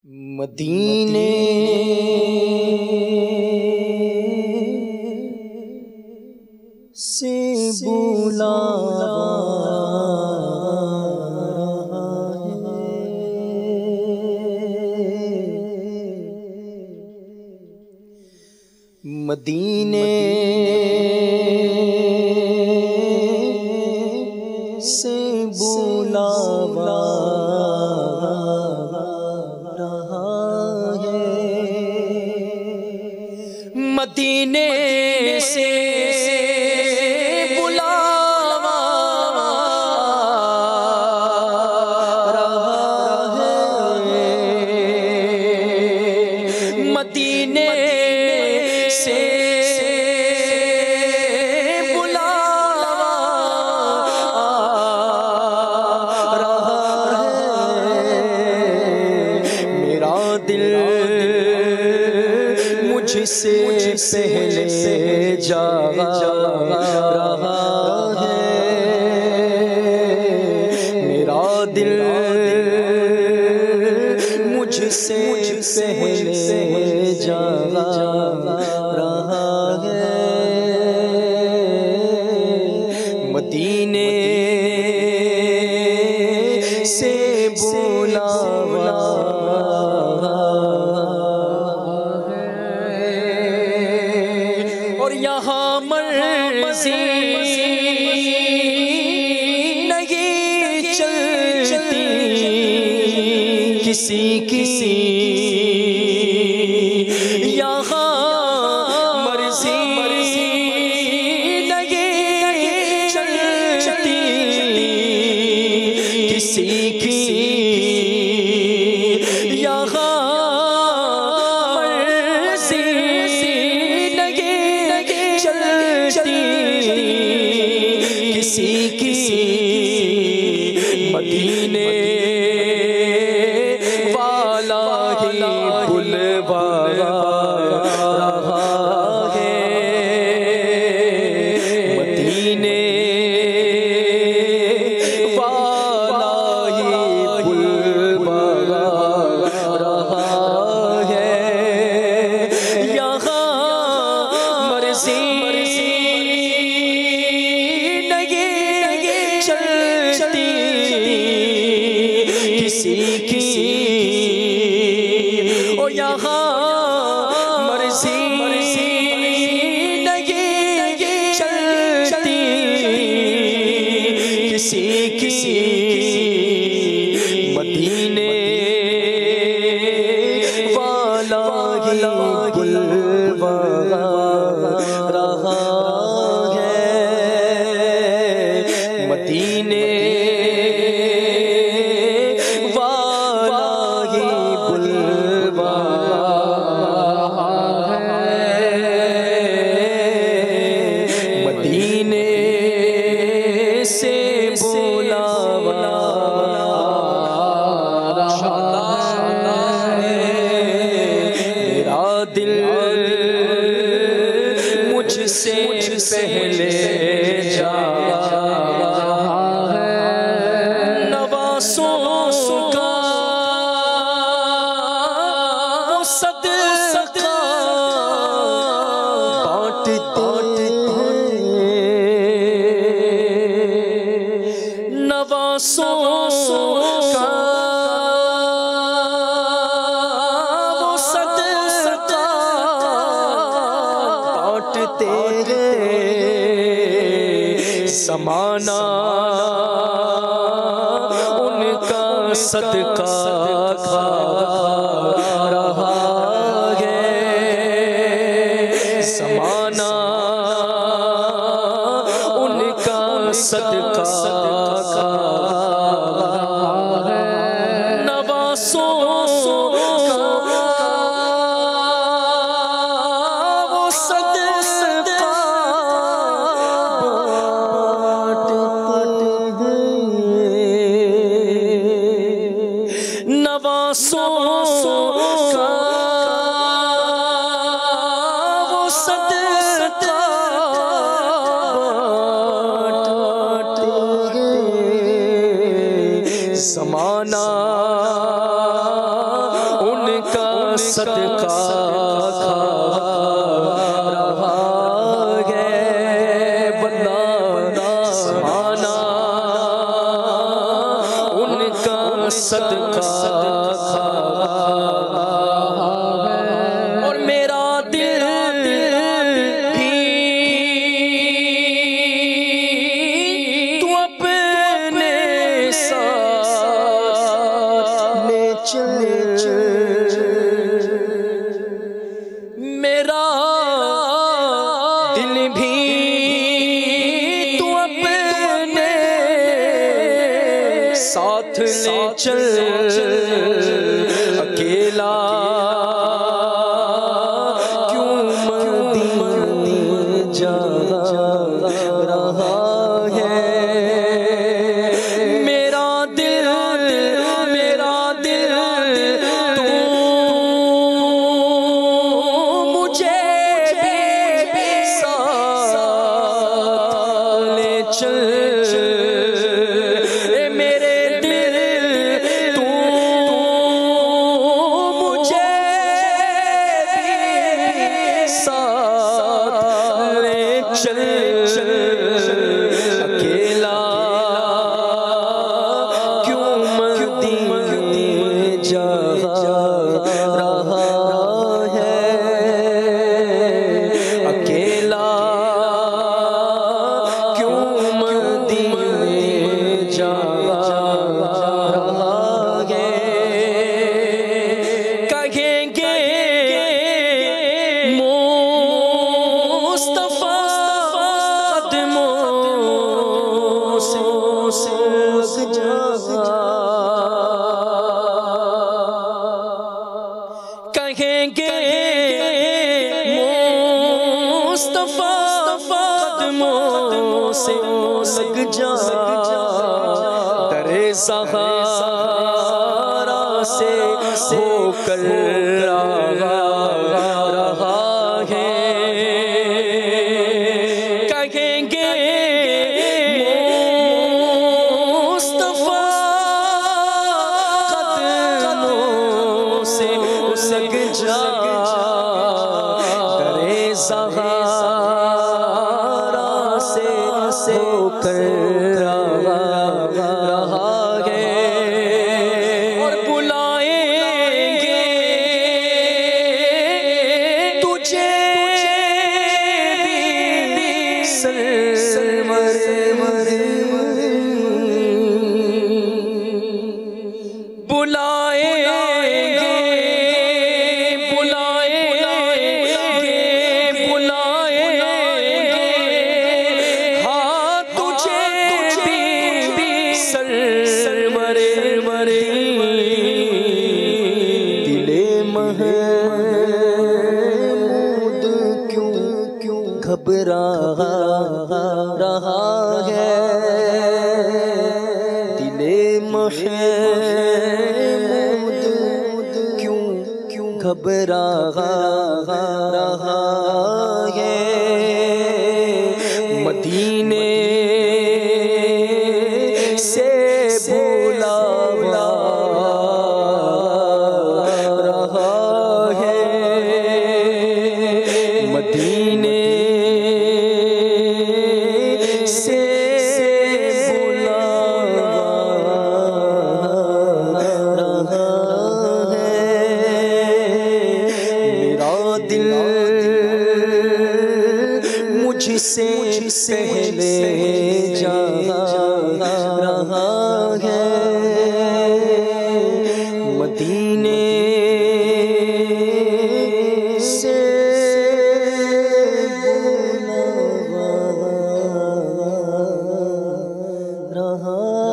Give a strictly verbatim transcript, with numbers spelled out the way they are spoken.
मदीने से बुलावा रहा है, मदीने से बुलावा मदीने से बुलावा रहा है, मदीने से बुलावा रहा है। मेरा दिल मुझसे पहले जागा रहा है, मेरा दिल मुझसे पहले जागा रहा है। मदीने से बुलावा और यहाँ मर्ज़ी नहीं चलती किसी किसी, यहाँ मर्ज़ी नहीं चलती किसी किसी, यहाँ किसी किसी। मदीने वाला ही बुलवा रहा है, मदीने वाला ही बुलवा रहा है। यहाँ मर्ज़ी किसी किसी, ओ यहाँ मर्ज़ी नहीं चलती किसी किसी। मदीने वाला ही बुलवा रहा है, मदीने से बुलावा रहा है। मेरा दिल मुझसे पहले जागा है, नवासों का वो सदका बांटते, नवासों का वो सदका बांटते हैं। ज़माना उनका सदका खा रहा है, ज़माना उनका सदका खा है। नवासों का वो सदका बांटते हैं, नवासों का वो सदका बांटते हैं। ज़माना उन सदका खा रहा है बंदा समाना उनका सदका खा और मेरा दिल भी तू अपने साथ ले चल मेरा दिल भी तू अपने साथ ले चल अकेला क्यों मदीने जा रहा है मेरा दिल मेरा दिल तू मुझे भी साथ ले चल ए मेरे दिल तू मुझे भी साथ ले चल अकेला क्यों मदीने जा रहा है अकेला क्यों मदीने जा रहा है कहेंगे मुस्तफा कदमों से लग जा कहेंगे मुस्तफा कदमों से लग जा दरे सहारा से होकर रहा है कहेंगे मुस्तफा कदमों से लग जा दरे सहारा से होकर रहा है और बुलाएंगे तुझे भी सरवर बुलाएंगे बुलाएंगे बुलाएंगे हाँ तुझे भी सरवर दिले महमूद क्यों क्यों घबरा रहा है दिले महमूद क्यों क्यों घबरा रहा है मदीने से बोला रहा है मदीने से बोला रहा है मेरा दिल मुझसे पहले जा रहा है मदीने से बोला रहा